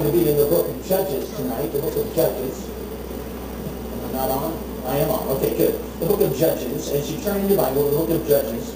to be in the book of Judges tonight, the book of Judges. Am I not on? I am on. Okay, good. The book of Judges. As you turn in your Bible, the book of Judges,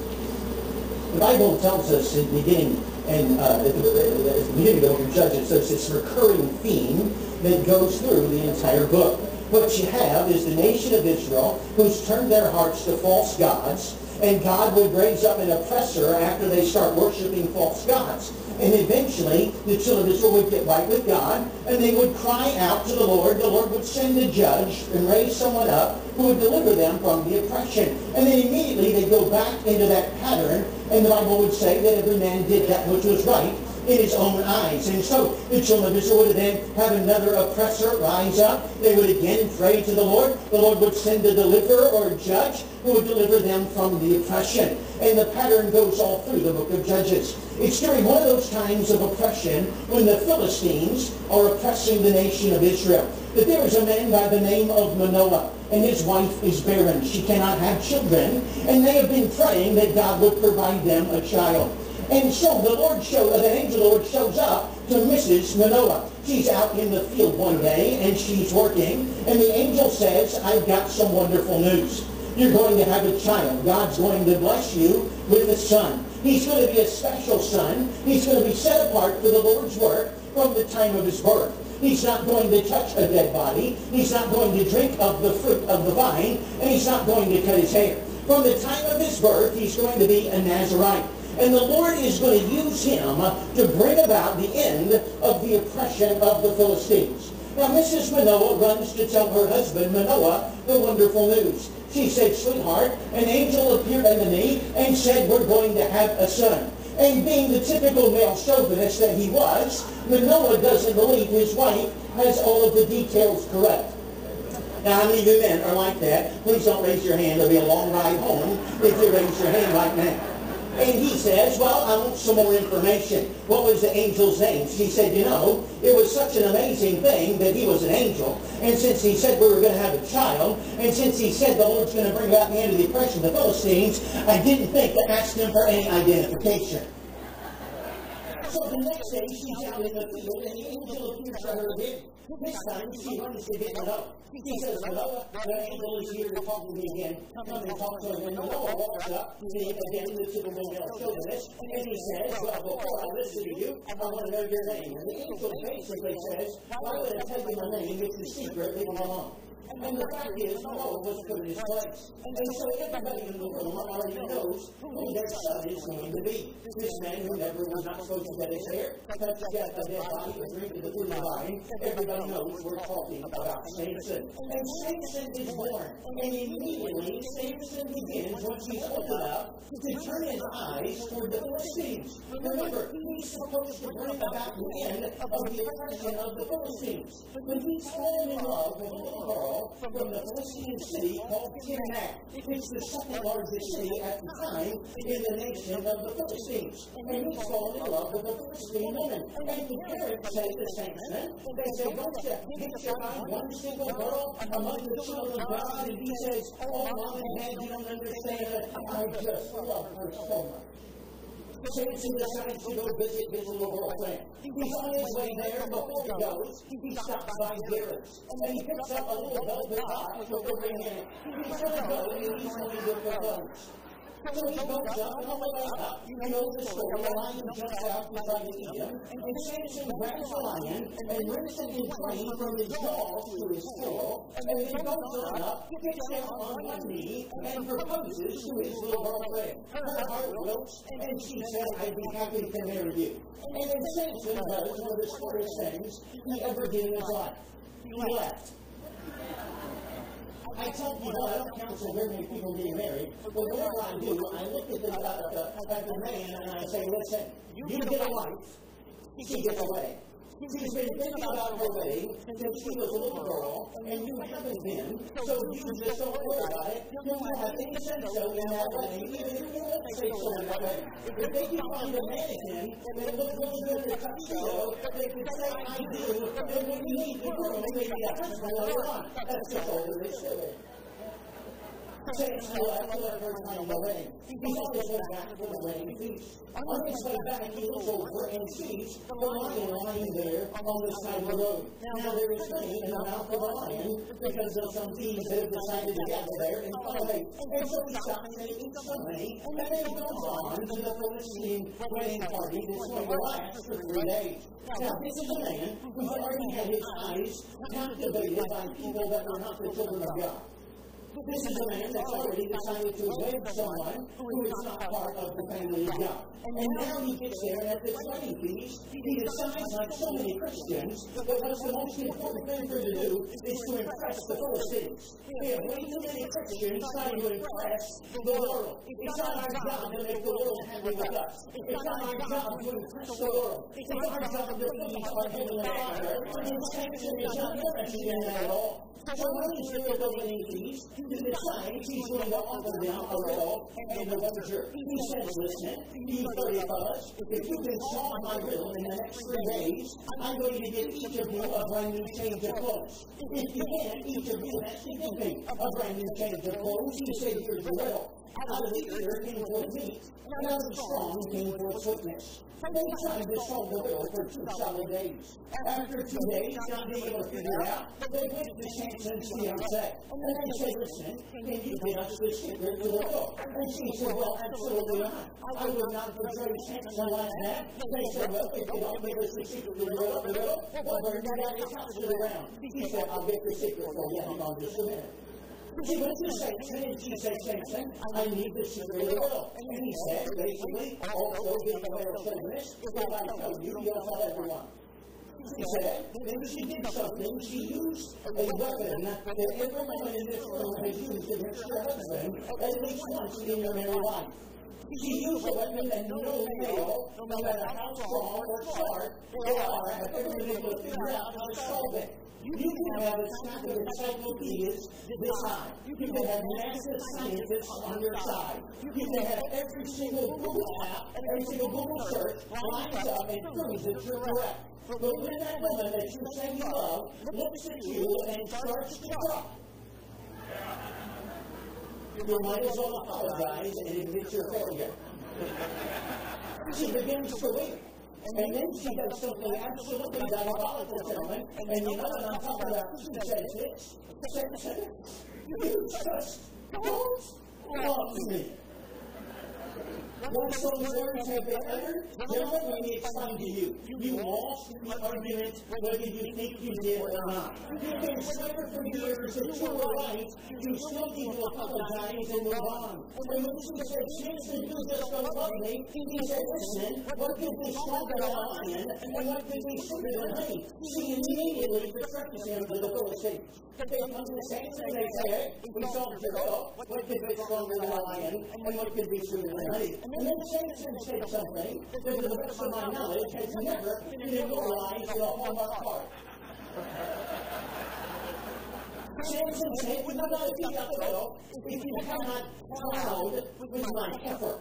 the Bible tells us in the beginning, and at the beginning of the book of Judges, there's this recurring theme that goes through the entire book. What you have is the nation of Israel who's turned their hearts to false gods, and God would raise up an oppressor after they start worshiping false gods. And eventually, the children of Israel would get right with God, and they would cry out to the Lord. The Lord would send a judge and raise someone up who would deliver them from the oppression. And then immediately they'd go back into that pattern, and the Bible would say that every man did that which was right in his own eyes. And so the children of Israel would then have another oppressor rise up. They would again pray to the Lord. The Lord would send a deliverer or a judge who would deliver them from the oppression. And the pattern goes all through the book of Judges. It's during one of those times of oppression when the Philistines are oppressing the nation of Israel that there is a man by the name of Manoah, and his wife is barren. She cannot have children, and they have been praying that God would provide them a child. And so the angel of the Lord shows up to Mrs. Manoah. She's out in the field one day, and she's working, and the angel says, I've got some wonderful news. You're going to have a child. God's going to bless you with a son. He's going to be a special son. He's going to be set apart for the Lord's work from the time of his birth. He's not going to touch a dead body. He's not going to drink of the fruit of the vine, and he's not going to cut his hair. From the time of his birth, he's going to be a Nazarite. And the Lord is going to use him to bring about the end of the oppression of the Philistines. Now, Mrs. Manoah runs to tell her husband, Manoah, the wonderful news. She said, sweetheart, an angel appeared unto me and said, we're going to have a son. And being the typical male chauvinist that he was, Manoah doesn't believe his wife has all of the details correct. Now, how many of you men are like that? Please don't raise your hand. It'll be a long ride home if you raise your hand right now. And he says, well, I want some more information. What was the angel's name? She said, you know, it was such an amazing thing that he was an angel. And since he said we were going to have a child, and since he said the Lord's going to bring about the end of the oppression of the Philistines, I didn't think to ask him for any identification. So the next day, she's out in the field, and the angel appears to her again. This time, she runs to get Manoah. He says, Manoah, the angel is here to talk to me again. Come and talk to him. And Manoah walks up to me again, the typical male chauvinist, and he says, well, before I listen to you, I want to know your name. And the angel basically says, why would I tell you my name? It's a secret, leave it alone. And the fact is, Manoah was put in his place. And so everybody in the room already knows who their son is going to be. This man who never was not supposed to cut his hair, touch a dead body, or drink of the fruit of the vine. Everybody knows we're talking about Samson. And Samson is born. And immediately, Samson begins, once he's old enough, to turn his eyes toward the Philistines. Remember, he's supposed to bring about the end of the oppression of the Philistines. When he's fallen in love with a little girl from the Philistine city called Timnah. It's the second largest city at the time in the nation of the Philistines. And he's fallen in love with a Philistine woman. And the parents say to Samson, they say, don't you find one single girl among the children of God? And he says, oh, mom and dad, you don't understand it. I just love her so much. Samson decides to go visit his little girlfriend. He's on his way there, and before he goes, he stops by Jairus. And he picks up a little velvet box with a ring in it. He's going to go, and he's going to propose. So he goes up, and on the way up, you know the story, the lion jumps out to try to eat him, and Samson grabs the lion, and rips it in twain from his jaws to his skull, and then goes on up, gets down on one knee, and proposes to his little girlfriend. Her heart wilts, and she says, I'd be happy to marry you. And then Samson does one of the smartest things he ever did in his life. He left. I tell people, I don't counsel very many people getting married, but whatever I do, I look at the man and I say, listen, you get a wife, she gets a wedding. She's been thinking about her wedding since she was a little girl, and you haven't been, so you just don't worry about it. You will have any sense so in that wedding, even if you won't say so in that wedding. If they can find a mannequin that looks really good in a tuxedo, they can say, I do, then when you meet the groom, maybe a husband later on. That's just all there is to it. Saying to the first time in the wedding. He's on his way back to the wedding feast. On his way back, he looks over and sees the lion lying there on the side of the road. Now there is pain in the mouth of the lion because of some thieves that have decided to gather there and fight. And so he stops and he eats some honey, and then he goes on to the Philistine wedding party that's going to last for 3 days. Now this is a man who's already had his eyes captivated by people that were not the children of God. This is a man that's already decided to wed someone who is not part of the family of God. And now he gets there, and at this wedding feast, he decides, like so many Christians, that what's the most important thing for him to do is to impress the Philistines. We have way too many Christians trying to impress the world. It's not our job to make the world happy with us. It's not our job to impress the world. It's our job to please our Heavenly Father. And Samson is not interested in that at all. So when he's there at the wedding feast, he decides he's going to offer them a riddle and a wager. He says, listen, you 30 of us, if you can solve my riddle in the next 3 days, I'm going to give each of you a brand new change of clothes. If you can't, each of you has to give me a brand new change of clothes. He said, here's the riddle. Out of the ear came forth meat, and out of the strong came forth sweetness. They tried to solve the riddle for 2 solid days. After 2 days, not being able to figure it out, they went to Samson's fiancée. And they said, listen, can you give us the secret to the riddle? And she said, well, absolutely not. I would not betray Samson like that. They said, well, if you don't give us the secret to the riddle, well, burn your daddy's house to the ground. He said, I'll get the secret for you. Hang on just a minute. She went to Samson and she said, Samson, I need the secret of the riddle. And he said, basically, also being a male chauvinist, if I tell you, you'll tell everyone. She said, then she did something. She used a weapon that every woman in this room has used against her husband at least once in your married life. She used a weapon that no male, no matter how strong or smart they are, have ever been able to figure out how to solve it. You can have a stack of encyclopedias this high. You can have massive scientists on your side. You can have every single Google app, every single Google search lines up and proves that you're correct. But when that woman that you say you love looks at you and starts to cry, you might as well apologize and admit your failure. She begins to weep. And then she does something absolutely diabolical, gentlemen. And you know what I'm talking about? She says this. Samson, you just don't love me. Once those words have been uttered, gentlemen, let me explain to you. You lost the argument whether you think you did or not. You can swear for years that you were right. You still need to apologize and move on. And when she said, Samson, you just don't love me, he said, listen, what could be stronger than a lion and what could be sweeter than honey? She immediately betrays him to the Philistines. They come to Samson and they say, hey, we solved your riddle. What could be stronger than a lion and what could be sweeter than honey? And then Samson said something that to the best of my knowledge has never been immortalized in a Hallmark card. Samson said, we will not be a riddle if you cannot cloud with my effort.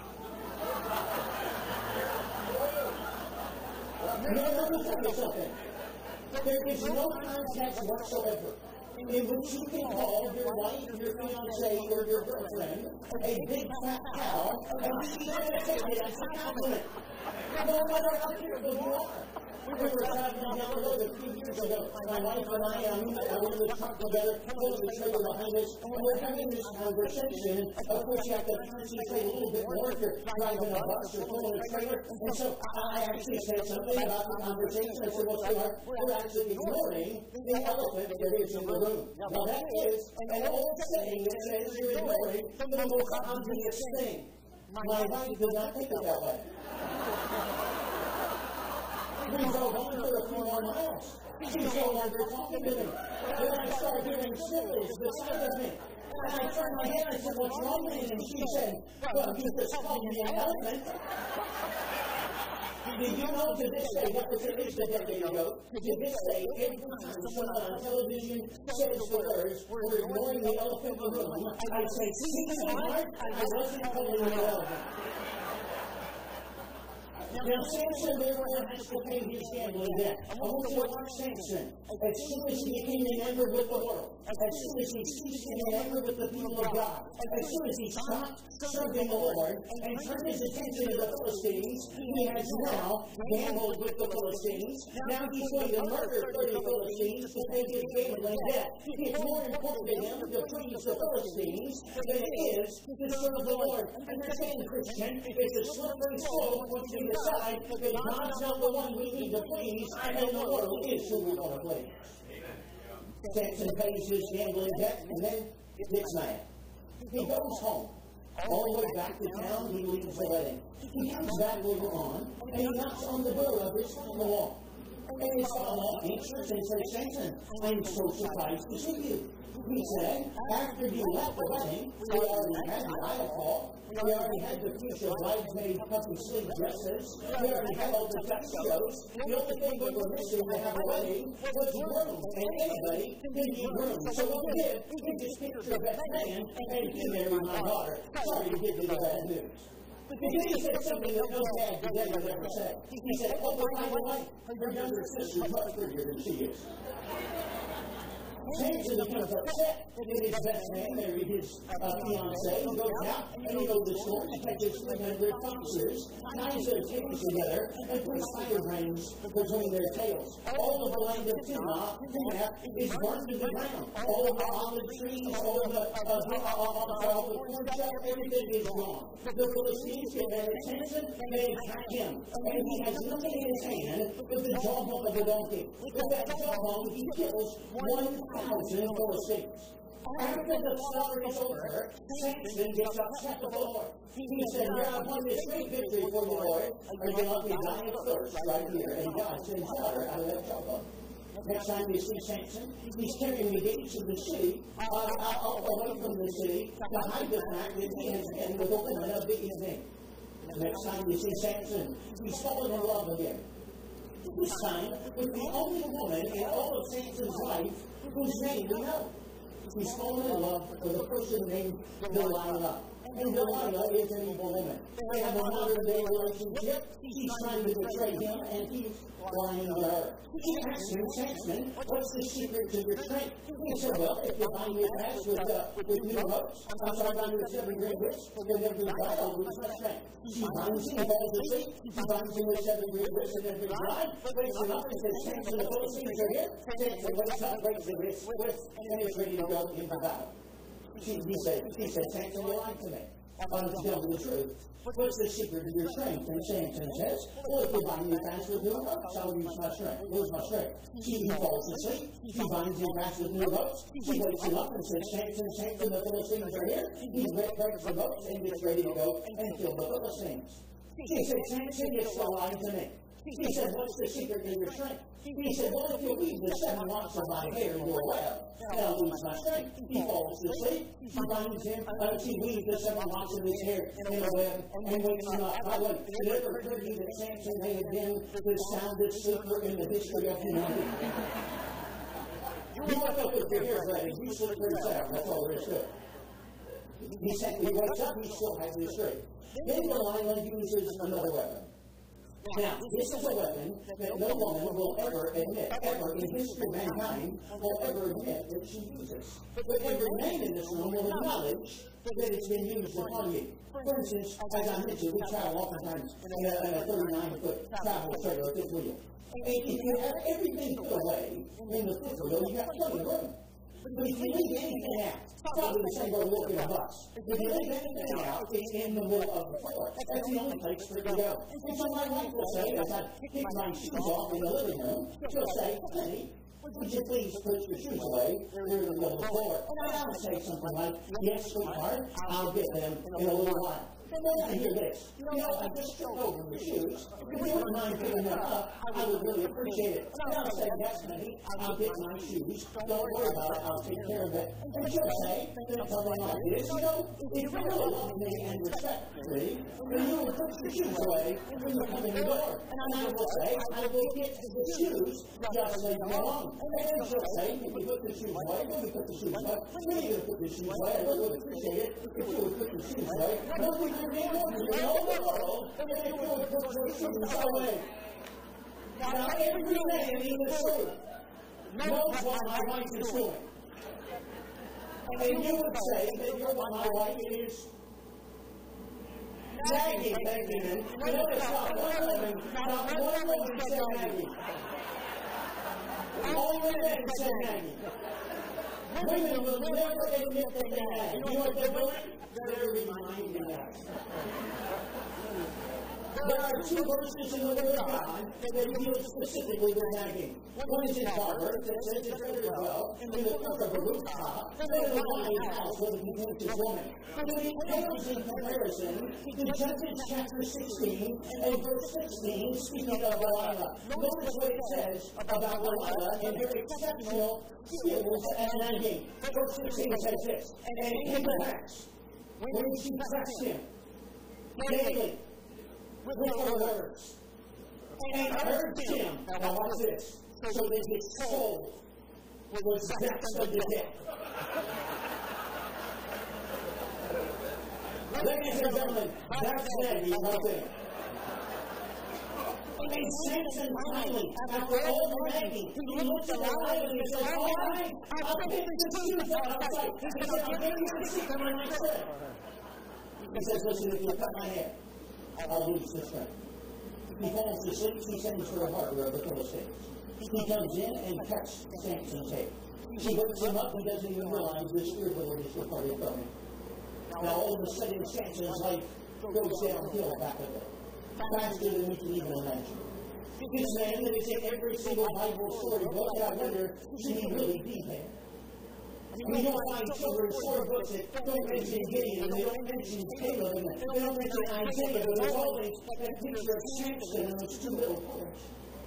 Now let me tell you something. There is no context whatsoever in which you can call your wife, your fiancé, or your girlfriend a big fat cow, and she's going to take it as a compliment. No matter how beautiful you are. We were traveling down the road a few years ago. My wife and I were in the truck together, pulling the trailer behind us, and we're having this conversation. Of course, you have to concentrate a little bit more if you're driving a bus or pulling a trailer. And so I actually said something about the conversation. I said, well, sweetheart, we're actually ignoring the elephant that is in the room. Now, that is an old saying that says you're ignoring the most obvious thing. My wife did not think it that way. We drove on for a few more miles. She's no longer talking to me. Then I started hearing sniffles beside of me. And I turned my head and I said, what's wrong with you? And she said, well, you just called me an elephant. Did you know to this day, that was at least a decade ago, to this day, every time someone on television says the words, we're ignoring the elephant in the room, I say, see, sweetheart, I wasn't calling you an elephant. Now, Samson therefore has to pay his gambling debt. I want you to watch Samson. As soon as he became enamored with the world, as soon as he ceased to be enamored with the people of God, as soon as he stopped serving the Lord and turned his attention to the Philistines, he has now gambled with the Philistines. Now he's going to murder 30 Philistines to pay his gambling debt. It's more important to him to please the Philistines than it is to serve the Lord. Understand, Christian, it's a slippery slope once we decide that God's not the one we need to please, and the world is who we want to please. Samson pays his gambling debt, and then gets mad. He goes home. All the way back to town, he leaves the wedding. He comes back later on, and he knocks on the door of his father-in-law. And his father-in-law answers and says, Samson, I'm so surprised to see you. He said, after you left the wedding, we already had the bridal call. We already had the future bridesmaid puffy sleeve dresses. We already had all the duck shows. The only thing we were missing to have a wedding was grooms, and anybody can be groomed. So what we did, we just picked your best man, and he married my daughter. Sorry to give you the bad news. But then he said something that no dad today would ever say. He said, oh, by the way, her younger sister's much prettier than she is. Samson becomes upset that his best man married his fiancée. He goes out and he goes to the store and catches 300 foxes, ties their tails together, and puts fire brands between their tails. All of the land of Timnah is burned to the ground. All of the olive trees, all of the corn stuff, everything is gone. The Philistines get mad at Samson and they attack him. And he has nothing in his hand but the jawbone of a donkey. With that jawbone, he kills 1,000 Philistines. After the slaughter is over, Samson gets upset with the Lord. He said, here I've won this great victory for the Lord. Are you not be dying of thirst right here? And God sends water out of that jawbone. Next time you see Samson, he's carrying the gates of the city away from the city to hide the fact that he has been with a woman of the evening. Next time you see Samson, he's fallen in love again. This time, with the only woman in all of Samson's life whose name we know. He's fallen in love with a person named Delilah. And Delilah is an evil woman. They have a modern-day relationship. She's trying to betray him, and he's lying to her. He asks him, Samson, what's the secret to your strength? He said, well, if you bind your fast with new ropes, I'm sorry, bind your 7 great whips, then every bride I'll lose my strength. She binds him, he falls asleep. She binds him with 7 great whips, and every bride wakes him up and says, Samson, the Philistines are here. Samson wakes up, breaks the whips, and is ready to go into battle. He said, Samson, you lied to me. I wanted to tell you the truth. What's the secret of your strength? And Samson says, well, if you bind me fast with new ropes, I'll lose my strength. Lose my strength. He falls asleep. He binds him fast with new ropes. He wakes him up and says, Samson, the Philistines are here. He breaks the ropes and gets ready to go and kill the Philistines. He said, Samson, you're still lying to me. He said, what's the secret to your strength? He said, well, if you weave the 7 locks of my hair into a web, then I'll lose my strength. He falls asleep. He binds him. He weaves the 7 locks of his hair in a web and wakes him up. By the way, did it ever occur to you that Samson may have been the soundest sleeper in the history of humanity? You wake up with your hair ready. You sleep pretty sound. That's all there is to it. He wakes up. He still has his strength. Then Delilah uses another weapon. Now, this is a weapon that no woman will ever admit, ever in history of mankind, will ever admit that she uses. But every man in this room will acknowledge that it's been used upon you. For instance, as I mentioned, we travel oftentimes in a 39-foot travel trailer, fifth wheel. And if you have everything put away in the fifth wheel, you have plenty of room. But if you leave anything out, probably the same way we look at a bus. If you leave anything out, it's in the middle of the floor. That's the only place for it to go. And so my wife will say, as I kick my shoes off in the living room, she'll say, honey, would you please put your shoes away? They're in the middle of the floor. And I'll say something like, yes, sweetheart, I'll get them in a little while. And then I hear this. I just tripped over the shoes. If you wouldn't mind picking them up, I would really appreciate it. And I'll say, yes, honey, I'll get my shoes. Don't worry about it. I'll take care of it. And she'll say, something like this, if you really love me and respect me, then you will put your shoes away when you come in the door. And I will say, I will get the shoes, just leave them alone. And then she'll say, if you put the shoes away, when you put the shoes away, when are you going to put the shoes away? I really would appreciate it if you would put the shoes away. to be able to know the world, and they would put your sins away. Now, every man in this room knows what my wife is doing. And you would say that my wife is nagging, Benjamin. Notice not one woman said nagging. Only men said nagging. Women will never admit that they nag. You know what they're doing? They're reminding us. There are two verses in the Word of God that deal specifically with nagging. One is in Proverbs that says it's better to dwell in the court of a rooftop than in a wide house with a contentious woman. But when it comes in comparison to Judges chapter 16 and verse 16, speaking of Delilah, notice what it says about Delilah and her exceptional skills at nagging. Verse 16 says this, and it came to pass when she pressed him daily with her words, and urged him, now watch this, so that his soul was vexed unto death. Ladies and gentlemen, that's nagging right there. And Samson finally, after all the nagging, he looked at Delilah and he said, all right, I'll take the shoes out of sight. He said, I'll give you the secret when I said. He says, listen, if you cut my hair, I'll lose the strength. He falls asleep, he sends for a Harper of the Philistines. He comes in and cuts Samson's head. He wakes him up, he doesn't even realize the spirit of the Lord is departed from him. Now all of a sudden, Samson's life goes downhill rapidly, faster than we can even imagine. This man that is in every single Bible storybook, and I wonder, should he really be there? We don't find children's storybooks that don't mention Gideon, and they don't mention Caleb, and they don't mention Isaiah, but there's always that picture of Samson and those two little boys.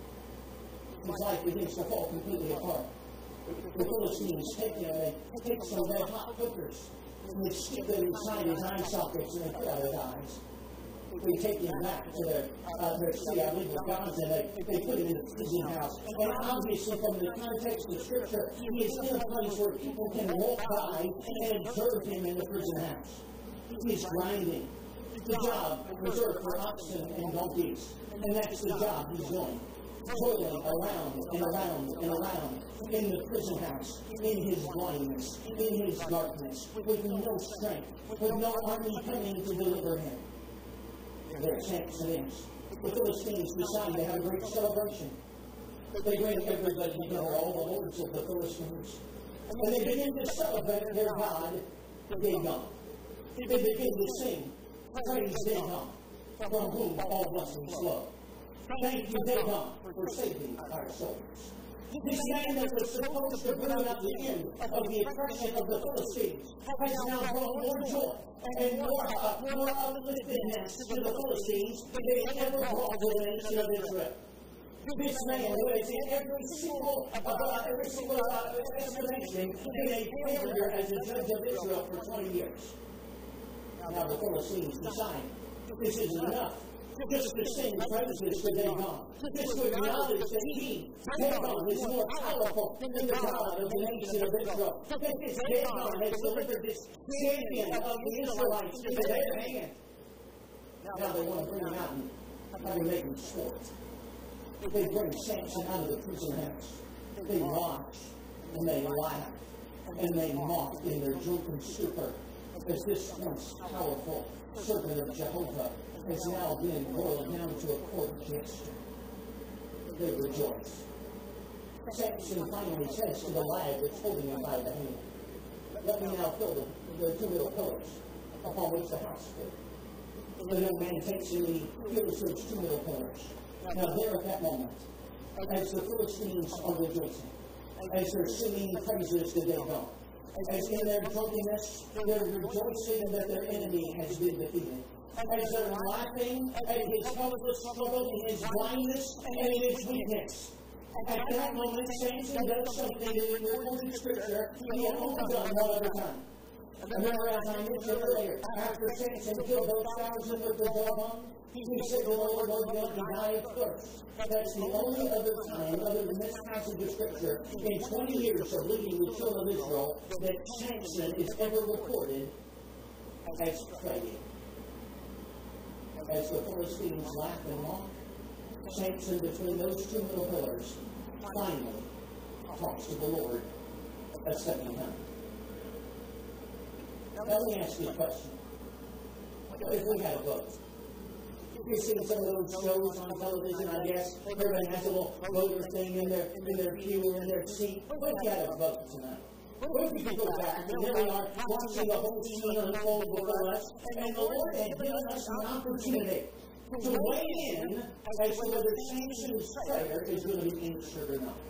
His life begins to fall completely apart. The Philistines take him, and they take some red hot hookers, and they stick them inside his eye sockets, and they put out his eyes. They take him back to their illegal gods, and they put him in a prison house. And obviously, from the context of Scripture, he is in a place where people can walk by and observe him in the prison house. He's grinding. The job reserved for oxen and donkeys. And that's the job he's doing. Toiling around and around and around in the prison house, in his blindness, in his darkness, with no strength, with no army coming to deliver him. There Samson is. The Philistines decide to have a great celebration. They bring everybody together, all the lords of the Philistines. And they begin to celebrate their God, Dagon. They begin to sing, praise Dagon, from whom all blessings flow. Thank you, Dagon, for saving our souls. This man that was supposed to bring about the end of the oppression of the Philistines has now brought more joy and more upliftedness to the Philistines than they ever brought to the nation of Israel. This man who has in every single estimation been a failure as a judge of Israel for 20 years. Now the Philistines decide this isn't enough. Just to sing praises to Dagon. Just to acknowledge that Dagon is more powerful than the God of the nation of Israel. Because Dagon has delivered this champion of the Israelites into their hand. Now they want to bring him out and have him make him sport. They bring Samson out of the prison house. They watch and they laugh and they mock in their drunken stupor as this once powerful servant of Jehovah has now been boiled down to a court jester. They rejoice. Samson finally says to the lad that's holding him by the hand, let me now fill the two little pillars upon which the house stood. The young man takes him and he fills those two little pillars. Now there at that moment, as the Philistines are rejoicing, as they're singing praises to Dagon, as in their drunkenness, they're rejoicing that their enemy has been defeated. As they're laughing at his helpless struggle, in his blindness, and in his weakness. At that moment, Samson does something that in recorded Scripture he had only done one other time. Remember, as I mentioned earlier, after Samson killed those 1,000 with the jawbone, he said to the Lord, don't you die of thirst. That's the only other time, other than this passage of Scripture, in 20 years of leading the children of Israel, that Samson is ever recorded as praying. as the Philistines laughed and mocked, Samson, between those two little pillars, finally talks to the Lord a second time. Now let me ask you a question. If we had a vote, you've seen some of those shows on television, I guess. Everybody has a little voter thing in their pew or in their seat. What if you had a vote tonight? What if you could go back and here we are watching the whole scene unfold before us, and the Lord had given us an opportunity to weigh in as to whether Samson's prayer is going to be answered or not.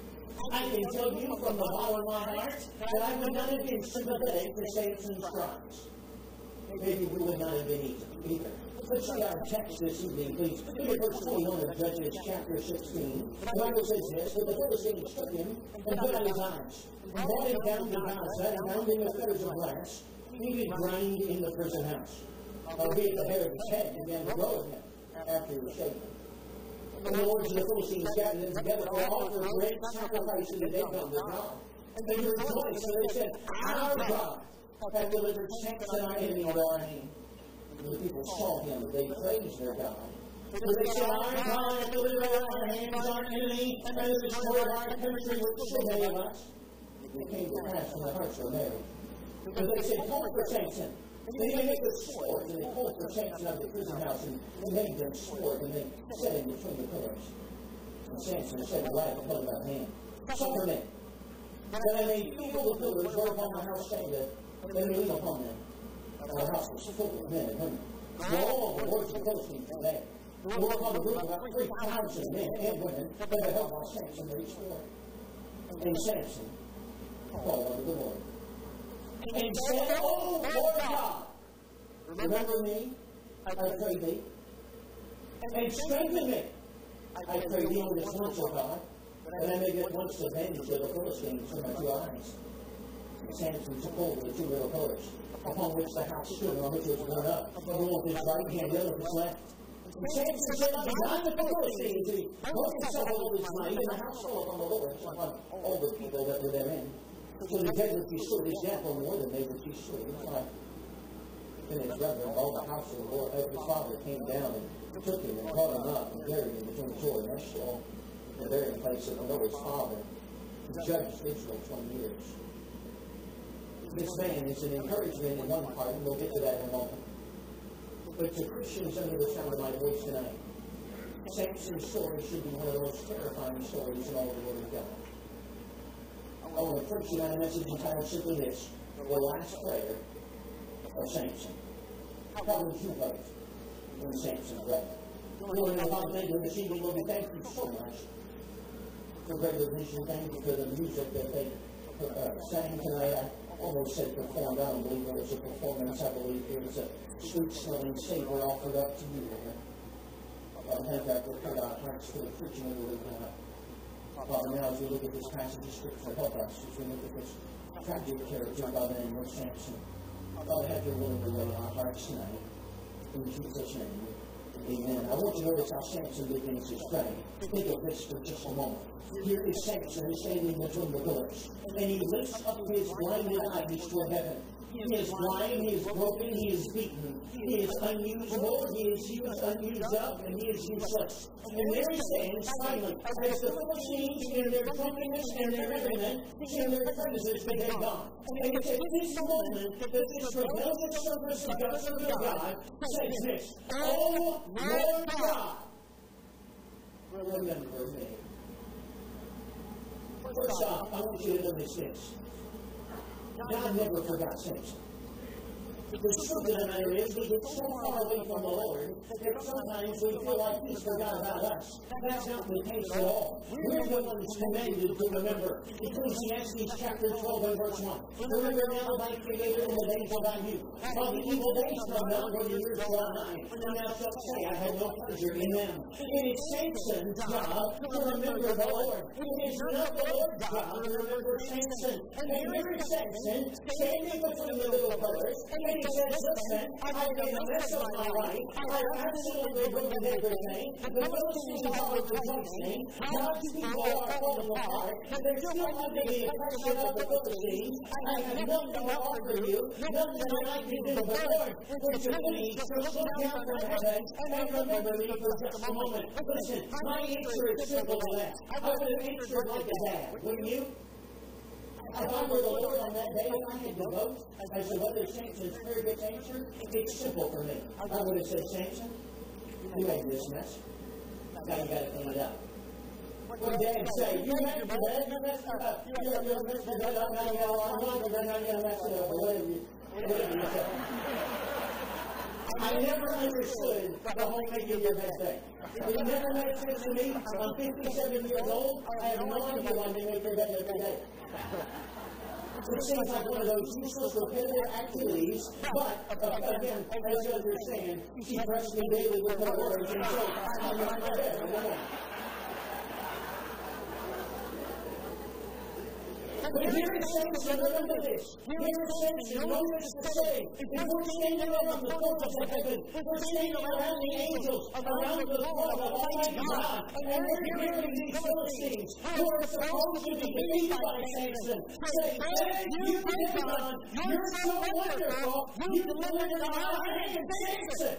I can tell you from the bottom of my heart that I would not have been sympathetic to Samson's crimes. Maybe we would not have been either. Let's see our text this evening, please. Look at verse 21 of Judges chapter 16. The Bible says this, that the Philistines took him and put out his eyes, and brought him down to Gaza, and bound him with fetters of glass, and he was grind in the prison house. Albeit the hair of his head began to grow again after he was shaven. And the lords of the Philistines gathered them together to offer great sacrifices that they come to God. And they rejoiced, and they said, Our God hath delivered Samson our enemy into our hand. And the people saw him, and they praised their God. For they said, Our God hath delivered our hands our enemy, and has destroyed our country with so many of us. It came to pass when the hearts were merry. But they said, Call for Samson. And they made the swords, and they pulled for Samson out of the prison house, and made them sword, and they set him between the pillars. And Samson said, The lad held out hand, Suffer me, that I may feel the pillars whereupon the house standeth, and they lean upon them. And the house was full of men and women. For all the lords of the Philistines were there. There were upon the roof about 3,000 men and women that had helped while Samson reached forth. And Samson called unto the Lord, and said, O Lord God, remember me, I pray thee, and strengthen me, I pray thee, on this once, O God, that I may get once the advantage of the Philistines from my two eyes. And Samson took hold of the two little pillars, upon which the house stood, and on which it was borne up, the one with his right hand, the other with his left. And Samson said, Not the Philistines, and he broke himself hold of his might, and the house fell upon the Lord, and upon all the people that were therein. So the dead would be sure his death or more than they would be sure his life. Then his brethren, all the house of the Lord, of his father, came down and took him and brought him up and buried him between Jordan and Eshcol, the burying place of the Lord's father, who judged Israel 20 years. This man is an encouragement in one part, and we'll get to that in a moment. But to Christians under the sound of my voice tonight, Samson's story should be one of the most terrifying stories in all the Word of God. I want to preach tonight a message entitled simply this, The Last Prayer of Samson. Probably two ways when Samson prayed. Lord, and Father, thank you this evening, Lord, we thank you so much for greater vision. Thank you for the music that they sang tonight. I almost said performed. I don't believe it was a performance. I believe it was a sweet-smelling savor offered up to you, Lord. Father, thank God for put our hearts to the preaching of the Word of God. Father, now as we look at this passage of Scripture, help us as we look at this tragic character by the name of Samson. Father, have your will to lay in our hearts tonight. In Jesus' name, amen. I want you to notice how Samson begins his prayer. Think of this for just a moment. Here is Samson standing between the pillars, and he lifts up his blinded eyes toward heaven. He is blind, he is broken, he is beaten. He is unusable, he is used, unused up, and he is useless. And there he stands, finally, as the Philistines in their drunkenness and their merriment sing their praises to their God. And it's at this moment that this rebellious servant of God, servant of God, says this, O Lord God, remember me. First off, I want you to notice this. God never forgot Samson. The truth of the matter is, we get so far away from the Lord that sometimes we feel like He's forgot about us. That's not the case at all. We're the ones commanded to remember. Ecclesiastes chapter 12 and verse 1. Remember now thy Creator in the days of thy youth, while the evil days come not, when the years draw nigh. And thou shalt say, I had no pleasure in them. It is Samson's job to remember the Lord. It is not the Lord's job to remember Samson. And here is Samson standing between the little pillars, and he says, listen, I've made a mess of my life. I absolutely ruined everything. The Philistines are rejoicing. God's people are falling apart. There's still under the oppression of the Philistines. I have nothing to offer you. Nothing that I can do. But Lord, would you please just look down from heaven and remember me for just a moment. Listen, my answer is simple to that. I would have answered like a dad, wouldn't you? If I were the Lord on that day, if I had to vote as to whether Samson's prayer gets answered, it's simple for me. I would have said, Samson, you made this mess. Now you got to clean it up. What Dad say? You messed it up. You messed it up. You're messed it up. Now you got a lot of money, but now you got to mess it up. Whatever you say. I never understood the whole making your best thing. It never made sense to me. I'm 57 years old. I have no idea why they make their bed every day. It seems like one of those useless, repetitive activities, but, again, as you understand, she brushed me daily with her words, and so I'm right there. But here it says, remember this. Here it says, you know what to say. If we're standing around the portals of heaven, if we're standing around the angels, around the throne of Almighty God, and we're hearing these Philistines who are supposed to be defeated by Samson, say, hey, you did God, you're so wonderful, you delivered in our hand, Samson.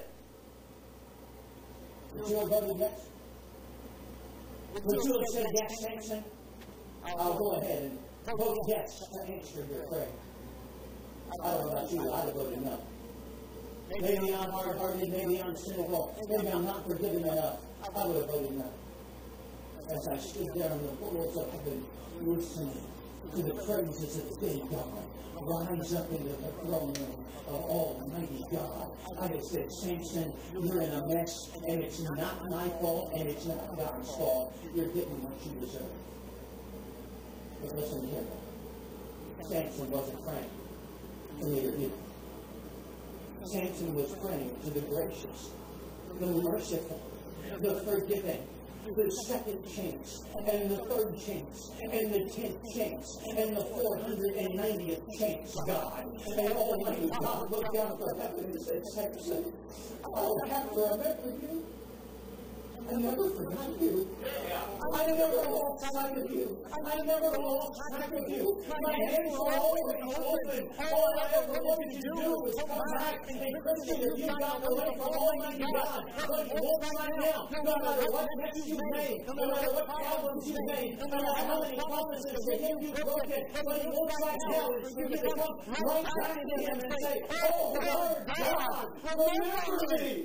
Would you have voted yes? Would you have said yes, Samson? I'll go ahead and vote yes to answer your prayer. I don't know about you, I'd have voted no. Maybe I'm hard-hearted, maybe I'm cynical, maybe I'm not forgiving enough. I would have voted no. As I stood there in the portals of heaven, listening to the praises of the big God rise up into the throne room of Almighty God. I have said, Samson, you're in a mess, and it's not my fault, and it's not God's fault. You're getting what you deserve. But listen here. Samson wasn't praying to neither you. Samson was praying to the gracious, the merciful, the forgiving, the second chance, and the third chance, and the 10th chance, and the 490th chance, God. And Almighty God looked down from heaven and said, Samson, I'll have to remember you. I never forgot you. I never lost sight of you. I never lost track of you. My hands were always open. All I ever wanted to do was come back and Christian, if you got away from Almighty God, but you won't right now. No matter what mess you made, no matter what problems you made, no matter how many promises to him you've broken, but you won't right now is for you to come right back to him and say, oh, Lord God, remember me.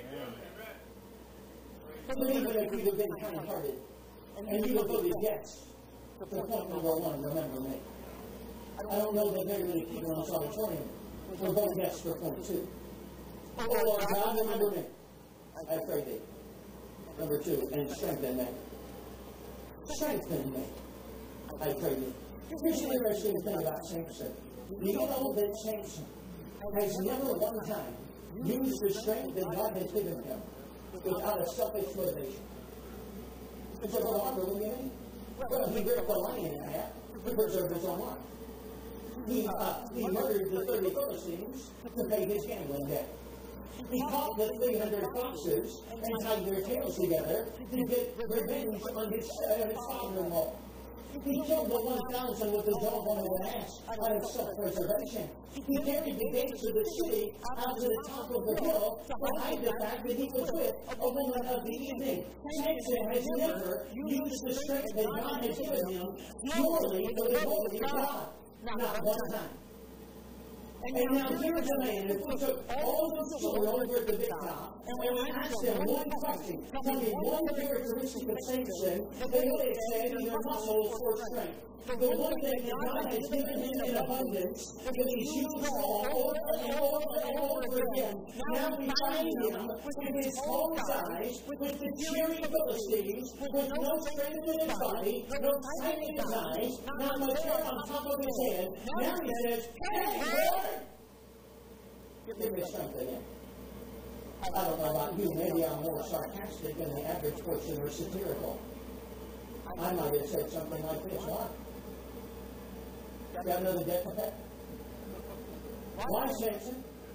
But even if you'd have been kind-hearted, and you have voted yes for point number one, remember me. I don't know that very many people in this auditorium will vote yes for point two. Oh, Lord God, remember me. I pray thee. Number two, and strengthen me. Strengthen me. I pray thee. Here's the interesting thing about Samson. Do you know that Samson has never one time used the strength that God has given him without a selfish motivation? And so, Brother Harper, what do you mean? Well, he ripped the lion in half to preserve his own life. He murdered the 30 Philistines to pay his gambling debt. He caught the 300 foxes and tied their tails together to get revenge on his father-in-law. He killed the 1,000 with the jawbone of an ass out of self-preservation. He carried the gates of the city out to the top of the hill to hide the fact that he was with a woman of the evening. Samson has never used the strength that God has given him purely for the glory of God. Not one time. And now here's a man who took all the children over at the big top, and when I asked him one question, tell me one characteristic of Samson, they would have said either muscles or strength. The one thing that God has given him in abundance, because he's used all over and over and over again. Now we find him with his cold eyes, with the cheery Philistines, with no strength in his body, no sight in his eyes, not much hair on top of his head. Now he says, hey, Lord! Give me strength again. I don't know about you, maybe I'm more sarcastic than the average person or satirical. I might have said something like this. Why? Got another debt to pay? Why, Samson?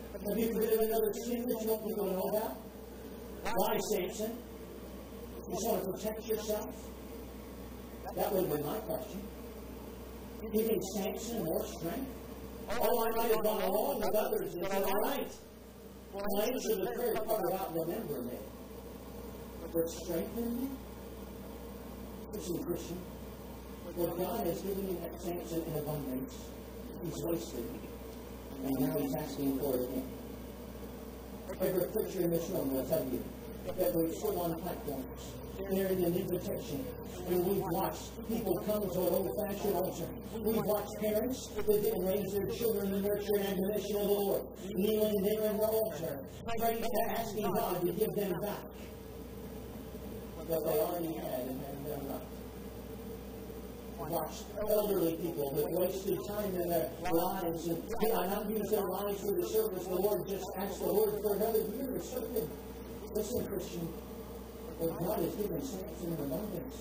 Have you committed another sin that you want people to know about? Why, Samson? You just want to protect yourself? That would have been my question. Giving Samson more strength? Oh, I might have gone along with others and said, all right. Well, answer the prayer part about remember me. But strengthen me? Listen, Christian. What God has given you that Samson in abundance, He's wasted. And now He's asking for it again. Every preacher in this room will tell you that we sit on platforms carrying an invitation, and we've watched people come to an old-fashioned altar. We've watched parents that didn't raise their children in the nurture and admonition of the Lord, kneeling there in the altar, praying and asking God to give them back what they already had and hadn't done right. Watched elderly people that wasted time in their lives and did not use their lives for the service of the Lord, just asked the Lord for another year or something. Listen, Christian, what God has given Samson in abundance,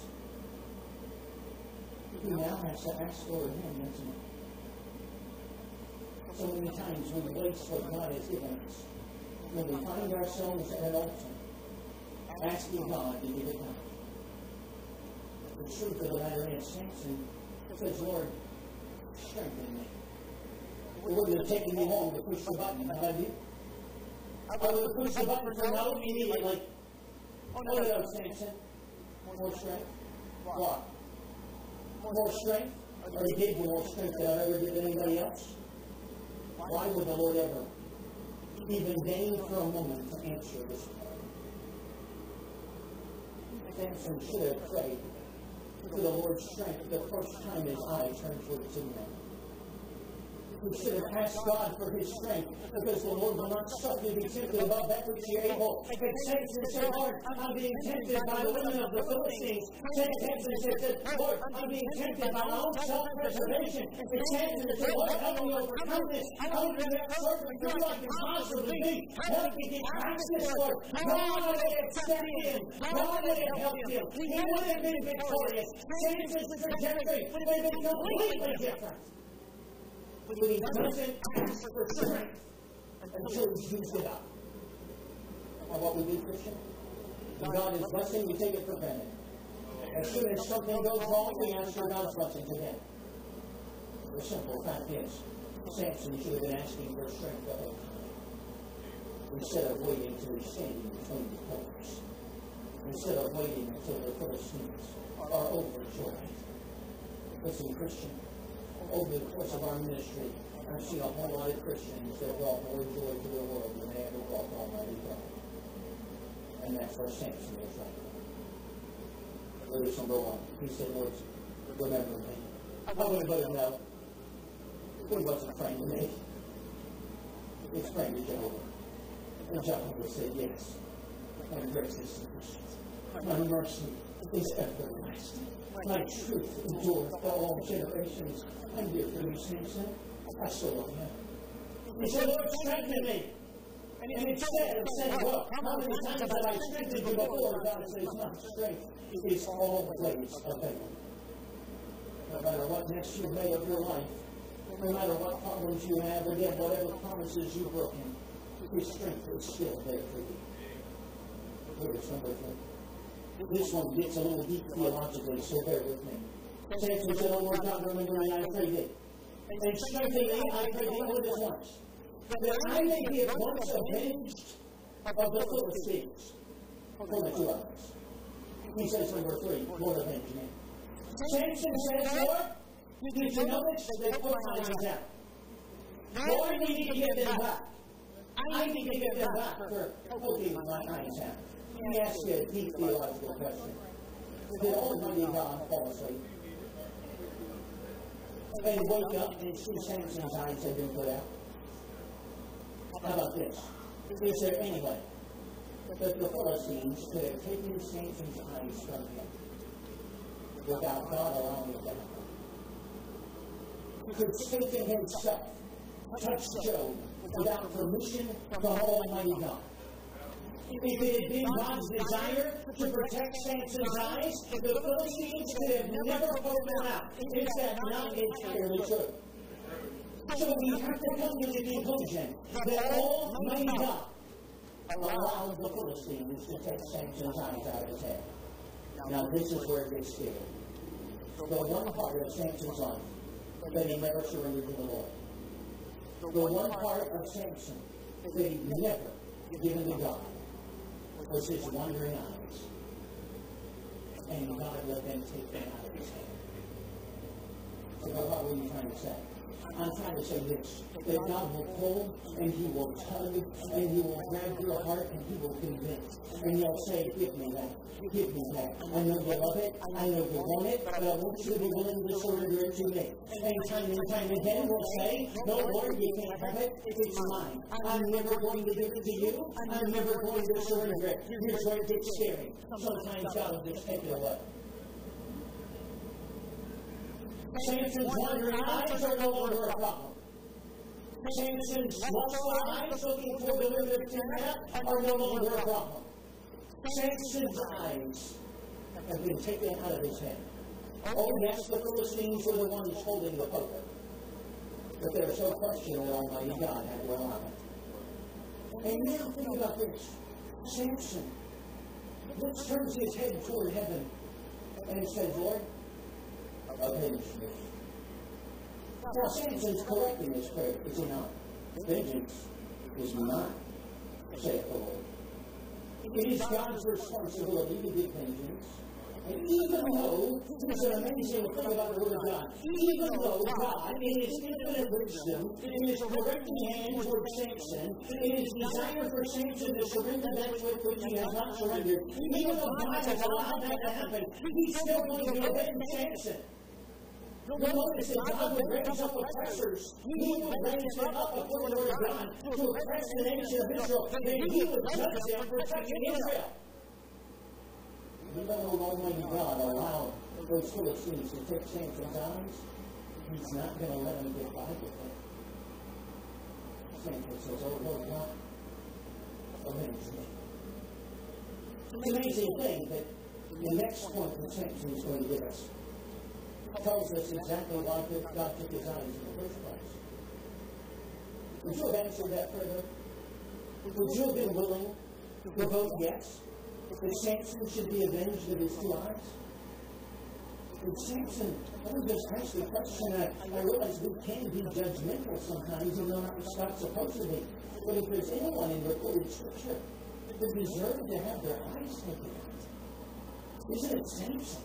he now has to ask for it again, doesn't he? So many times we waste what God has given us. When we find ourselves at an altar, asking God to give it back. The truth of the matter is, Samson says, Lord, strengthen me. It wouldn't have taken me long to push the button, have you? I would have pushed the button for no immediately. Oh, no, Samson. More strength. What? More strength? Or He gave you more strength than I've ever given anybody else? Why would the Lord ever even deign for a moment to answer this prayer? Samson should have prayed for the Lord's strength the first time his eye turned towards Him. We should have asked God for His strength, because the Lord will not suffer you to be tempted above that which you're able. And Samson said, Lord, I'm being tempted by the women of the Philistines. Samson said, Lord, I'm being tempted by my own self-preservation. And Samson said, Lord, help me overcome this. Help me that servant do I can possibly be. Help me get past this, Lord. God had stepped in. God had helped him. He would have been victorious. Samson's trajectory would have been completely different. When he doesn't ask for strength until he's used it up. Now what we do, Christian? When God is blessing, we take it for granted. As soon as something goes wrong, we ask for God's blessing again. The simple fact is, Samson should have been asking for strength the whole time, instead of waiting until he's standing between the pillars. Instead of waiting until the Philistines are overjoyed. Listen, Christian. Over the course of our ministry, I've seen a whole lot of Christians that brought more joy to the world than they ever brought Almighty God. And that's where Samson was right. Verse number 1. He said, Lord, remember me. I want everybody to know he wasn't praying to me. He was praying to Jehovah. And Jehovah said, yes, my grace is sufficient. My mercy is everlasting. My truth endures for all generations. I'm here for you, Samson. I still love you. He said, Lord, strengthen me. And instead of saying, well, how many times have I strengthened you before? God says, my strength is always available. No matter what mess you've made of your life, no matter what problems you have, again, whatever promises you've broken, His strength is still there for you. Verse number 3. This one gets a little deep theologically, so bear with me. Samson said, O Lord God, remember me, I pray thee. And strengthen me, I pray thee, only this once. That I may be at once avenged of the Philistines for the 2 hours. He says, number 3, Lord, avenge me. Samson says, Lord, did you notice they put my eyes out? Lord, I need to get them back. I need to get them back for poking my eyes out. Let me ask you a deep theological question. Did Almighty God fall asleep? And wake up and see Samson's eyes had been put out? How about this? Is there any way that the Philistines could have taken Samson's eyes from him without God allowing it to happen? Could Satan himself touch Job without permission from Almighty God? If it had been God's desire to protect Samson's eyes, the Philistines could have never poked them out. Is that not entirely true? So we have to come to the conclusion that Almighty God allowed the Philistines to take Samson's eyes out of his head. Now this is where it gets scary. The one part of Samson's life that he never surrendered to the Lord. The one part of Samson that he never given to God was his wandering eyes. And God let them take them out of his hand. So what were you trying to say? I'm trying to say this, that God will pull, and He will tug, and He will grab your heart, and He will convince. And you'll say, give me that. Give me that. I know you love it. I know you want it, but I want you to be willing to surrender it to me. And time again, we'll say, no, Lord, you can't have it. It's mine. I'm never going to give it to you. I'm never going to surrender it. Here's where it gets scary. Sometimes God will just take it away. Samson's wandering eyes are no longer a problem. Samson's lustful eyes looking for the limit of that are no longer a problem. Samson's eyes have been taken out of his head. Oh, yes, the Philistines were the ones holding the poker. But there's no question that Almighty God had to allow it. And now think about this. Samson turns his head toward heaven and he says, Lord, avenge me. Now, Samson's correcting this prayer, is he not? Vengeance is mine, saith the Lord. It is God's responsibility to give vengeance. And even though, there's an amazing thing about the Word of God, even though God, in His infinite wisdom, in His correcting hand toward Samson, in His desire for Samson to surrender that which he has not surrendered, even though God has allowed that to happen, He's still going to avenge Samson. You'll notice that God would raise up oppressors. He would raise them up before the Word of God to oppress the nation of Israel. And He would judge them for touching Israel. Even though Almighty God allowed those Philistines to take Samson's eyes, He's not going to let them get by with it. Samson says, oh, Lord God, avenge me. It's an amazing thing that the next point that Samson is going to give us tells us exactly why God took his eyes in the first place. Would you have answered that further? Would you have been willing to vote yes? That Samson should be avenged of his two eyes? And Samson, let me just ask the question. I realize we can be judgmental sometimes, even though we're not supposed to be. But if there's anyone in recorded Scripture that deserved to have their eyes taken out, isn't it Samson?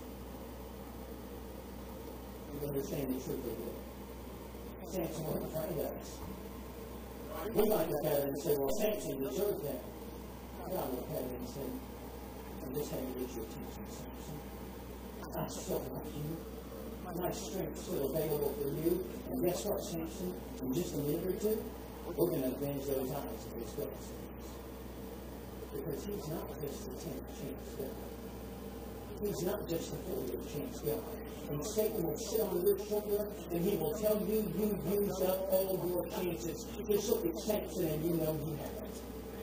You understand the truth of it. Samson wasn't afraid of us. We might look at it and say, well, Samson deserved that. God looked at it and said, I'm just having to get your attention, Samson. I still love you. My strength is still available for you. And guess what, Samson? In just a minute or two, we're going to avenge those eyes of his Philistines. Because he's not just a 10th chance God. He's not just a 40th chance God. And Satan will sit on your shoulder and he will tell you, you used up all your chances. Just look at Samson and you know you haven't.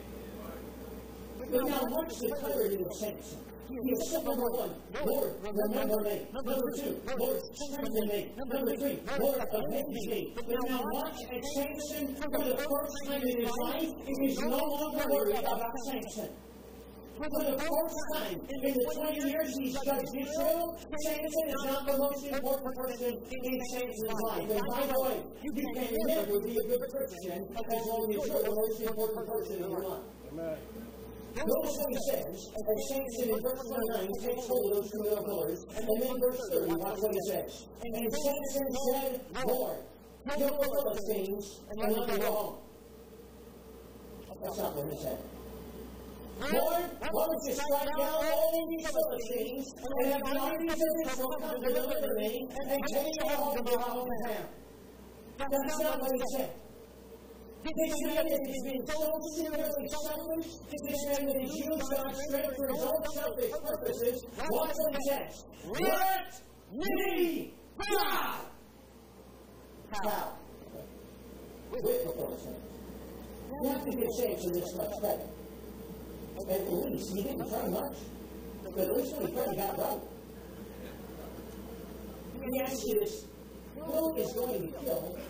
But now watch the clarity of Samson. He said, number one, Lord, remember me. Number two, Lord, strengthen me. Number three, Lord, avenge me. But now watch as Samson, for the first time in his life, is no longer worried about Samson. For the first time in the 20 years he's judged Israel, Samson is not the most important person in Samson's life. And by the way, you can never be a good Christian as long as you're the most important person in your life. Amen. Notice what he says, as Samson in verse 29 takes hold of those two little pillars, and then verse 30, watch what he says. And Samson said, Lord, kill the Philistines, and let me go home. That's not what he said. Lord, why don't you strike down all these Philistines, and have the armies of Israel come to deliver me, and take me home to my hometown. That's not what he said. This man that has been so seriously selfish, this man that has used God's strength for his own selfish purposes, watch what he says. Let me God! How? With the Philistines. You have to give Samson this much credit. At least, he didn't pray much, but at least when he prayed, he got it right. Let me ask you this. Who is going to kill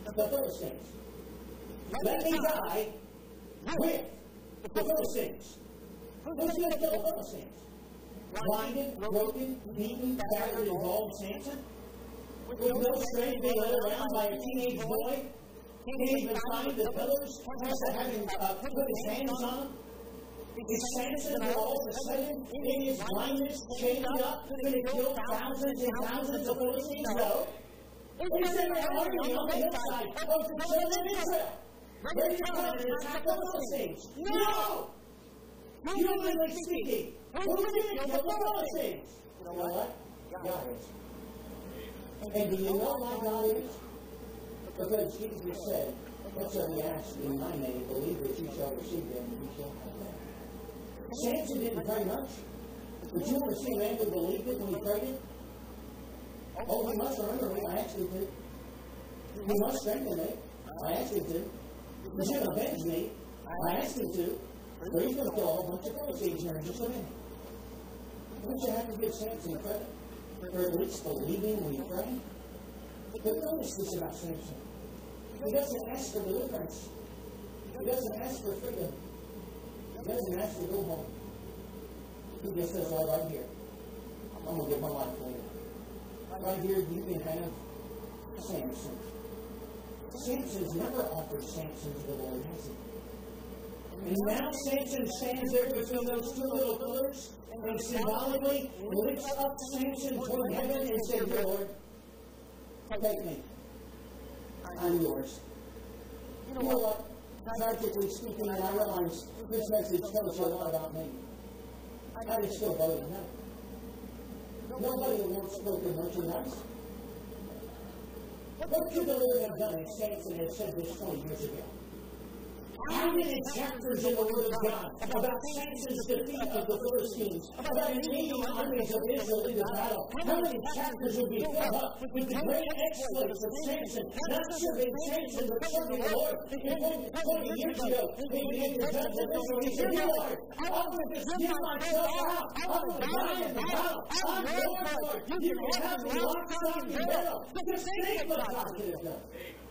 the Philistines. Let me die with the Philistines. Who's going to kill the Philistines? Blinded, broken, beaten, battered, and bald Samson? With no strength being led around by a teenage boy? Can't even find the pillars after having put his hands on them? Is Samson all of a sudden, in his blindness, chained up, going to kill thousands and thousands of Philistines? No. Is there an army on the hillside of the children of Israel ready to come and attack the Philistines? No! Humanly speaking, who's going to kill the Philistines? You know what? God is. And do you know why God is? Because Jesus said, whatsoever you ask in my name, believe that you shall receive them, and you shall have them. Samson didn't pray much. But you want to see a man who believed it when he prayed it? Oh, he must remember me. I asked him to. He must strengthen me. I asked him to. He's going to avenge me. I asked him to. But he's going to kill a whole bunch of Philistines here in just a minute. Don't you have to give Samson credit for at least believing when you pray? But notice this about Samson. He doesn't ask for deliverance. He doesn't ask for freedom. He doesn't ask to go home. He just says, all right here. I'm going to give my life for you. Right here, you can have Samson. Samson's never offered Samson to the Lord, has he? And now Samson stands there between those two little pillars and symbolically lifts up Samson toward heaven and says, dear Lord, take me. I'm yours. You know what? Practically speaking, and I realize this message tells you a lot about me. I would still vote in heaven. Nobody wants broken merchandise. What could the Lord have done if Samson had said this 20 years ago? How many chapters in the Word of God about Samson's defeat of the Philistines, about him leading armies of Israel into battle? How many chapters would be filled up with the great exploits of Samson, not serving Samson, but serving the Lord? And 20 years ago, he began to judge Israel. He said, Lord, I'm going to just give myself out. I'm going to die in the battle. I'm yours, Lord. You can have me locked up in the battle. Just think what God could have done.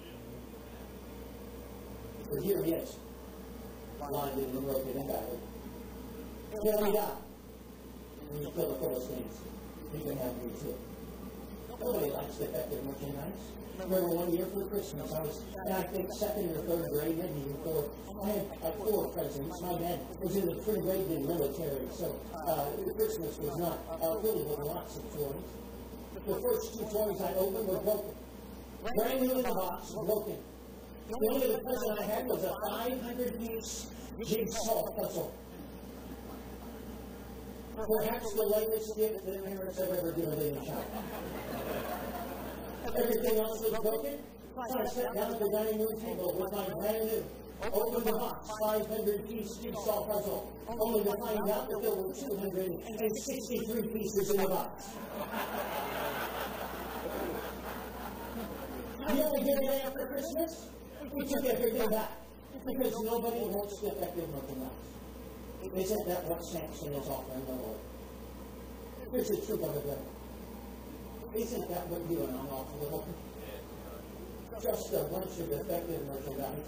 But here he is, blinded and broken and battered. Till he died. And you kill the Philistines. You can have me too. Nobody likes defective merchandise. I remember one year for Christmas, I was, I think, second or third grade, maybe even fourth. I had like 4 presents. My dad was in the free grade in the military, so Christmas was not filled with lots of toys. The first 2 toys I opened were broken. Brand new in the box, broken. The only other present I had was a 500-piece jigsaw puzzle. Perhaps the latest gift that parents have ever given in a child. Everything else was broken. So I sat down at the dining room table with my brand new, opened the box, 500-piece jigsaw puzzle, only to find out that there were 263 pieces in the box. You only get it after Christmas? We took everything back. Because nobody wants defective merchandise. Isn't that what Samson is offering the Lord? Here's the truth of it. Isn't that what you and I offer the Lord? Just a bunch of defective merchandise.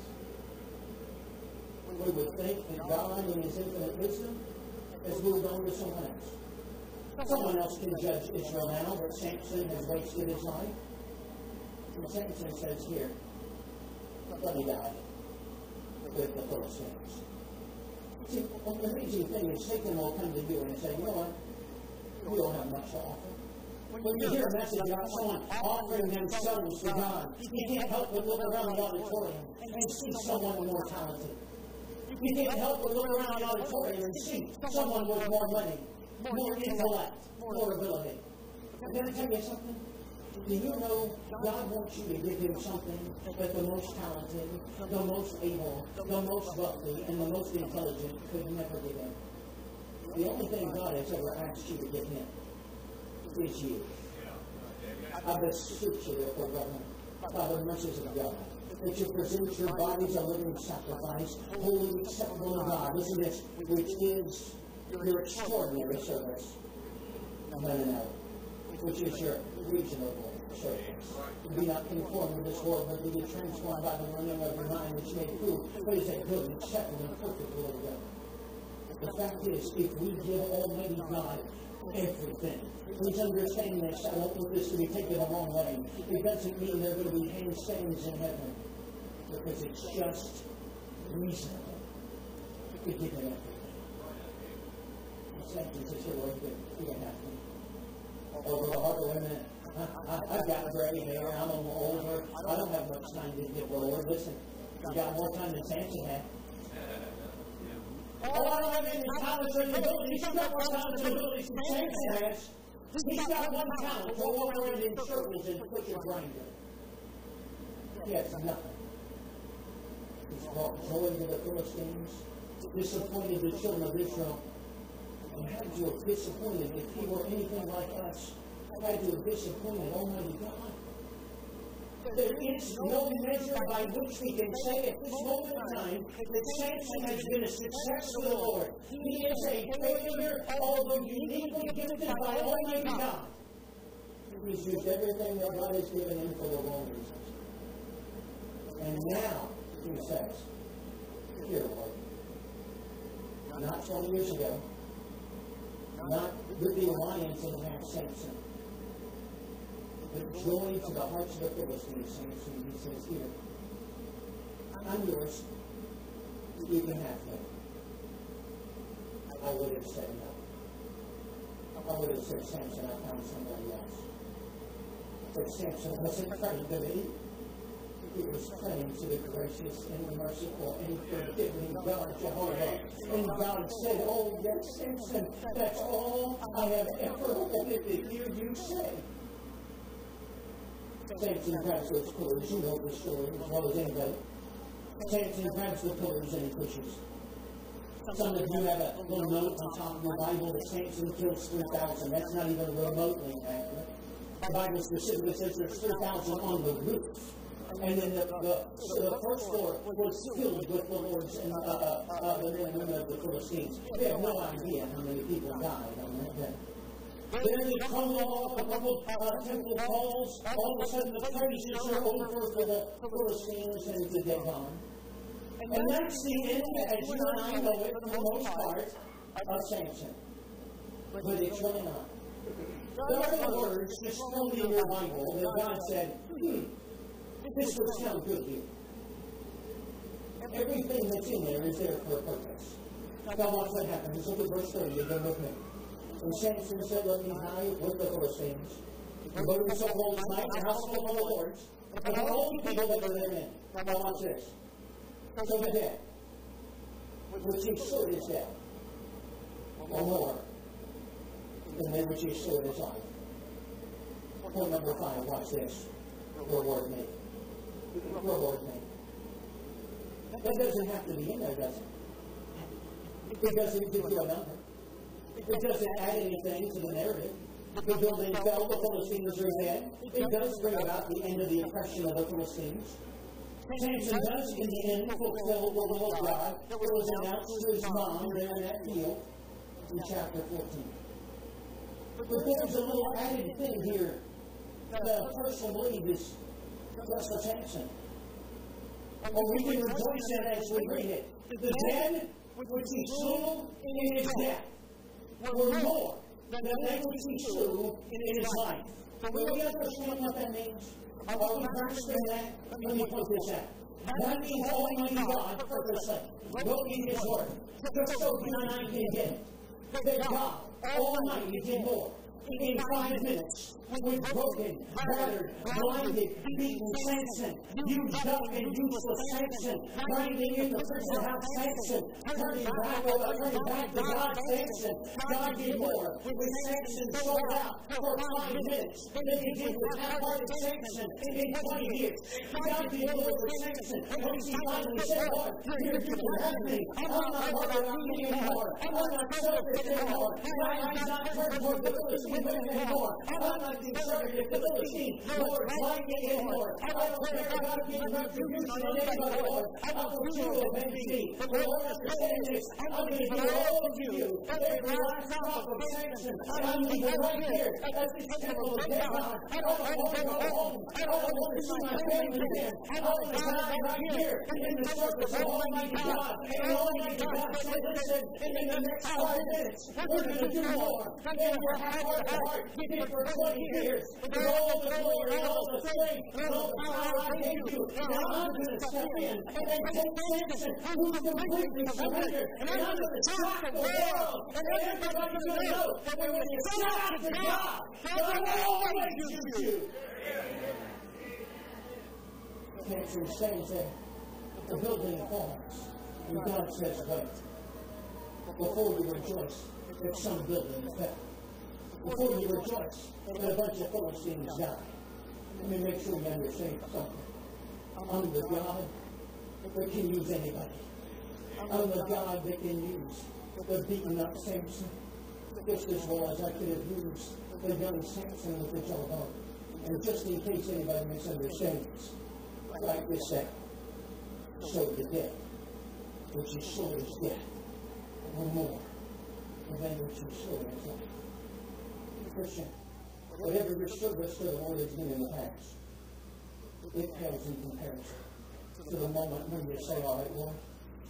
We would think that God, in His infinite wisdom, has moved on to someone else. Someone else can judge Israel now, but Samson has wasted his life. And Samson says here, let me die with the Philistines. See, the amazing thing is Satan will come to you and say, you know what? You don't have much to offer. When you hear a message about someone offering themselves to God, you can't help but look around the auditorium and see someone more talented. You can't help but look around the auditorium and see someone with more money, more intellect, more ability. Can I tell you something? Do you know God wants you to give Him something that the most talented, the most able, the most wealthy, and the most intelligent could never give Him? The only thing God has ever asked you to give Him is you. I beseech you, therefore, brethren, by the mercies of God, that you present your bodies a living sacrifice, holy, acceptable to God. Listen to this, which is your extraordinary service. And let it know, which is your reasonable servants. Be not conformed to this world, but be transformed by the renewing of your mind, which may prove what is that good and acceptable and perfect will of God. The fact is, if we give Almighty God everything, please understand this. I don't want this to be taken the wrong way. It doesn't mean there are going to be handstands in heaven, because it's just reasonable to give Him everything. He says, here, Lord, you can have me. Over the heart, wait a minute. I've got gray hair. I'm older. I don't have much time to get the Lord. Listen, you got more time than Samson had. Oh, I don't have any talents or any abilities. He's got more talents and abilities than Samson has. He's got one talent. Go walk around in circles and push a grinder. He has nothing. He's brought joy to the Philistines, disappointed the children of Israel, and had to have disappointed, if he were anything like us, had to have disappointed Almighty God. There is no measure by which we can say at this moment in time that Samson has been a success for the Lord. He is a failure, although uniquely gifted by Almighty God. He's used everything that God has given him for the wrong reasons. And now, he says, here, Lord, not 20 years ago, not with the alliance and have Samson, but joy to the hearts of the Philistines, Samson. He says, here, I'm yours. You can have him. I would have said no. I would have said, Samson, I found somebody else. But Samson wasn't praying to me. He was praying to the gracious and the merciful and forgiving God, Jehovah. And God said, oh, yes, Samson, that's all I have ever wanted to hear you say. Samson grabs those pillars. You know the story as well as anybody. Samson grabs the pillars and he pushes. Some of you have a little note on top of your Bible that Samson kills 3,000. That's not even remotely accurate. The Bible specifically says there's 3,000 on the roof. And then the first floor was filled with the lords and the men and women of the Philistines. They have no idea how many people died on that day. Then they crumble off a couple temple walls. All of a sudden the praises are over for the Philistines and the Dagon. And that's the end, as you and I know it for the most part, of Samson. But it's really not. There are the words just thrown in your Bible that God said, this would sound good here. Everything that's in there is there for a purpose. Now watch what happens. Look at verse 30 again with me. And Samson said, let me hide with the Philistines. And go to the whole night, the house full of the lords, and all the people that were therein. Now watch this. So the dead, which he sword is dead, or more, than they which he sword is life. Point number 5, watch this. Reward me. Reward me. That doesn't have to be in there, does it? It doesn't give you a number. It doesn't add anything to the narrative. The building fell, the Philistines are dead. It does bring about the end of the oppression of the Philistines. Samson does, in the end, fulfill the will of God that was announced to his mom there in that field in chapter 14. But there's a little added thing here that a person believe is just for Samson. Or we can rejoice in as we read it. The dead, which he slew in his death, were more than they which he slew in his life. So will we understand what that means? Are we grasping that? Let me point this out. That means Almighty God purposely wrote in His Word, just so you and I can get it, that God Almighty did more. In 5 minutes, with broken, battered, blinded, beaten Samson, used up and useless Samson, grinding in the prison house Samson, turning back to God Samson. God did more with Samson sold out for 5 minutes than he did with half-hearted Samson in 20 years. God did more for Samson once he finally said, Lord, you can have me. I'm not worried about me anymore. I'm not selfish anymore. My eyes not turned toward the Philistines. women anymore. I'm not conservative to Philistine. Lord, like it anymore. I don't care about getting retribution on anybody, Lord. I want you to avenge me. But Lord, after saying this, I'm going to give all of you every last drop of Samson. I'm going to go right here at this temple of God. I don't want to go home. I don't want to see my family again. I want to die right here in the service of Almighty God. And Almighty God said, listen, in the next 5 minutes, we're going to do more. And then we're heart to heart. We did for 20 years. With all the glory, all the strength, all the power I gave you. And I'm going to step in and then take Samson, who's completely surrendered. And I'm going to shock the world. And everybody's going to know that when you shout to God, God will always use you. Cancer stays there. The building falls. And God says, wait. Before you rejoice that some building fell. Before you rejoice that a bunch of Philistines died. Let me make sure you understand something. I'm the God that can use anybody. I'm the God that can use the beaten up Samson just as well as I could have used the young Samson with the jawbone. And just in case anybody misunderstands, like this said, so the dead, which is sure as death, no more than which is sure as life. Christian, whatever your service to the Lord has been in the past, it pales in comparison to the moment when you say, all right, Lord,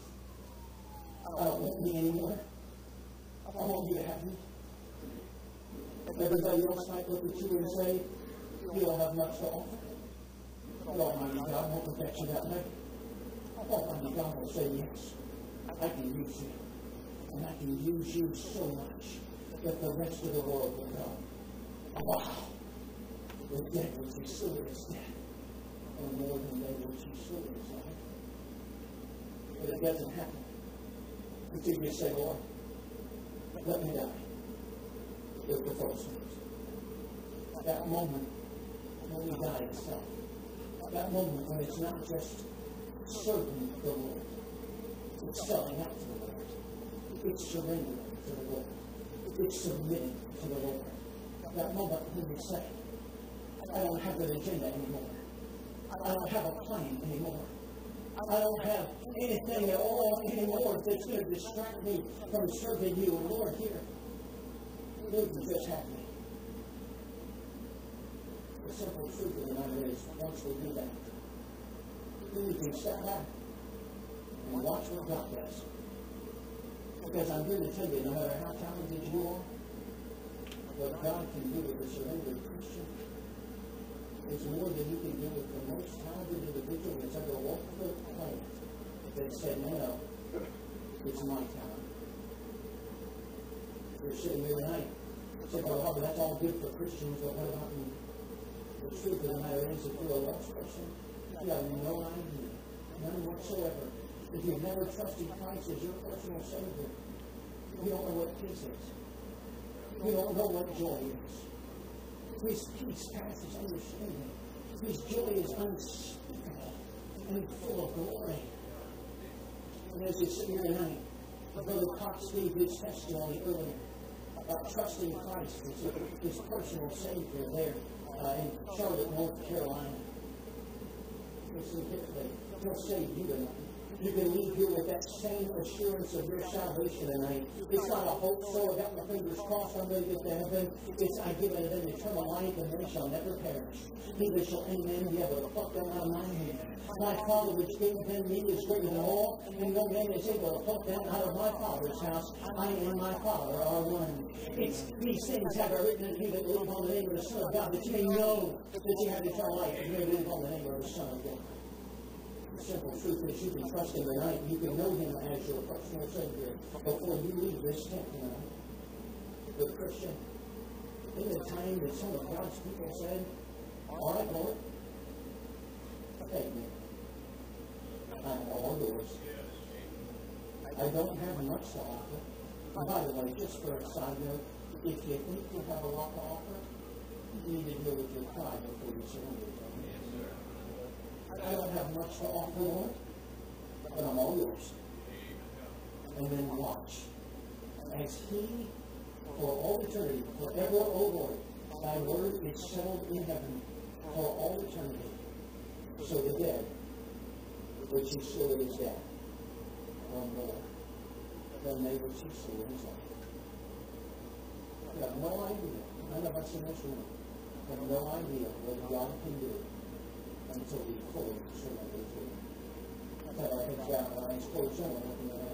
I don't want me anymore. I want you to have me. Everybody else might look at you and say, you don't have much to offer. But Almighty God won't look at you that way. Almighty God will say, yes, I can use you. And I can use you so much that the rest of the world will go, wow, the dead which is still is dead. Or more than they which is still is life. But it doesn't happen until you say, Lord, let me die with the Philistines. That moment when we die itself. That moment when it's not just serving the Lord. It's selling out to the Lord. It's surrendering to the Lord. It's submitting to the Lord. That moment when we say, I don't have an agenda anymore. I don't have a plan anymore. I don't have anything at all anymore that's going to distract me from serving you. And Lord, here, Lord, you just have me. The simple truth of the matter is, once we do that, then we can step back and watch what God does. Because I'm here to tell you, no matter how talented you are, what God can do with a surrendered Christian is more than you can do with the most talented individual that's ever walked the planet that said, no, it's my talent. You're sitting here tonight, you say, well, that's all good for Christians, but what about me? The truth of the matter is, if you're a lost person, you have no idea, none whatsoever. If you've never trusted Christ as your personal Savior, you don't know what peace is. You don't know what joy is. His peace passes understanding. His joy is unspeakable and full of glory. And as you sit here tonight, Brother Cox gave his testimony earlier about trusting Christ as his personal Savior there in Charlotte, North Carolina. Listen carefully. He'll save you tonight. You can leave here with that same assurance of your salvation tonight. It's not a hope, so I got my fingers crossed, I'm going to get to heaven. It's, I give it an eternal life, and they shall never perish. Neither shall any man be able to pluck them out of my hand. My Father which gave them me is greater than all, and no man is able to pluck them out of my Father's house. I and my Father are one. It's, these things have I written in you that believe on the name of the Son of God, that you may know that you have eternal life, and you may believe on the name of the Son of God. The simple truth is you can trust Him tonight. You can know Him as your personal Savior before you leave this tent tonight. But Christian, in the time that some of God's people said, all right, Lord, take me. I'm all yours. I don't have much to offer. And by the way, just for a side note, if you think you have a lot to offer, you need to deal with your pride before you surrender to Him. I don't have much to offer, Lord, but I'm all yours. And then watch as He for all eternity, forever, O Lord. Thy word is settled in heaven for all eternity. So the dead, which he slew in his death, are more than they which he slew in his life. You have no idea. None of us in this room have no idea what God can do until we fully surrender to him. Let's have our heads down and our eyes closed.